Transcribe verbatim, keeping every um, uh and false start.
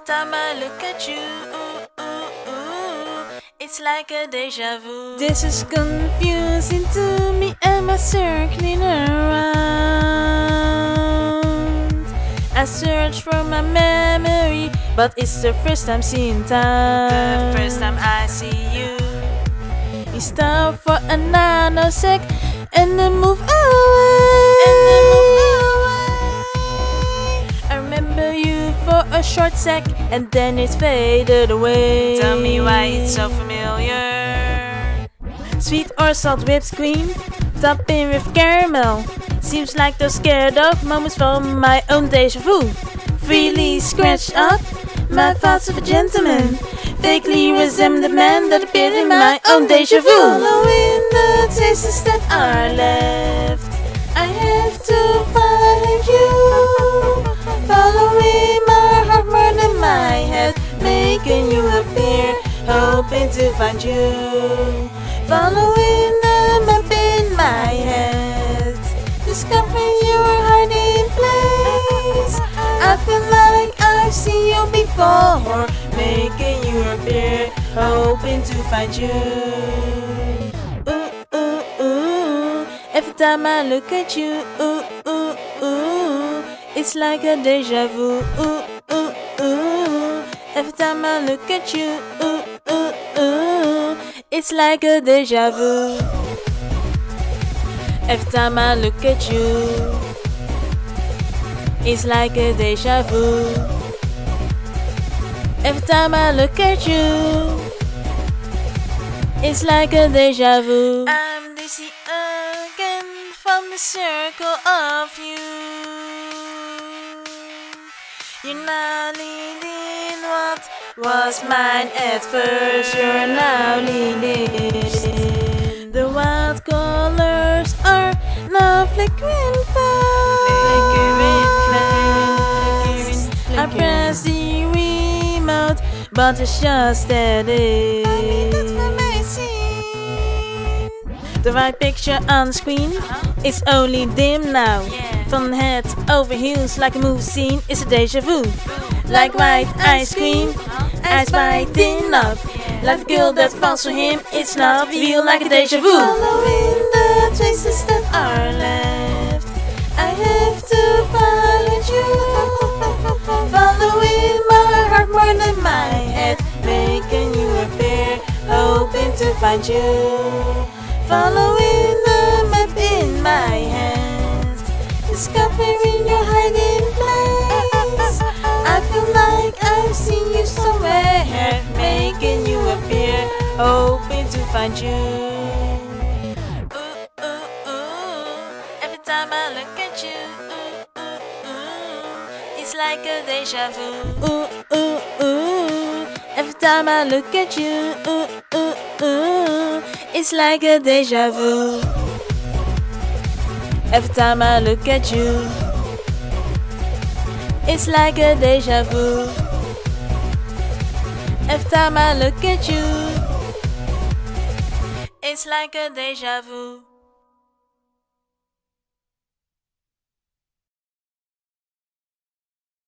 time I look at you, ooh, ooh, ooh, it's like a deja vu. This is confusing to me. Am I circling around? I search for my memory, but it's the first time seeing time. The first time I see you. We stop for a nanosec and then move away. And then move away. I remember you for a short sec and then it faded away. Tell me why it's so familiar. Sweet or salt whipped cream, topping with caramel. Seems like those scared of moments from my own deja vu. Freely scratched up my thoughts of a gentleman, vaguely resemble the man that appeared in my own deja vu. Following the traces that are left, I have to find you. following my heart more than my head, making you appear, hoping to find you. Following the map in my head, discovering your hiding place. I feel like I've seen you before, making you appear, hoping to find you. Ooh, ooh, ooh. Every time I look at you, ooh, ooh, ooh, it's like a deja vu. Ooh, ooh, ooh. Every time I look at you, ooh, ooh, ooh, it's like a deja vu. Every time I look at you, it's like a deja vu. Every time I look at you, it's like a deja vu. I'm dizzy again from the circle of you. You're now leading what was mine at first. You're now leading. The wild colors are now flickering fast. I press the remote, but it's just static. The right picture on screen is only dim now. From head over heels like a movie scene, it's a deja vu. Like white ice cream, eyes biting up. Like the girl that falls for him, it's not real like a deja vu. Following the traces that are left, I have to find you. Following my heart more than my head, making you appear, hoping to find you. Following the map in my hands, discovering your hiding place. I feel like I've seen you somewhere, making you appear, hoping to find you. Ooh, ooh, ooh. Every time I look at you, ooh, ooh, ooh, it's like a deja vu. Ooh, ooh, ooh. Every time I look at you, ooh, ooh, ooh, it's like a deja vu. Every time I look at you, it's like a deja vu. Every time I look at you, It's like a deja vu.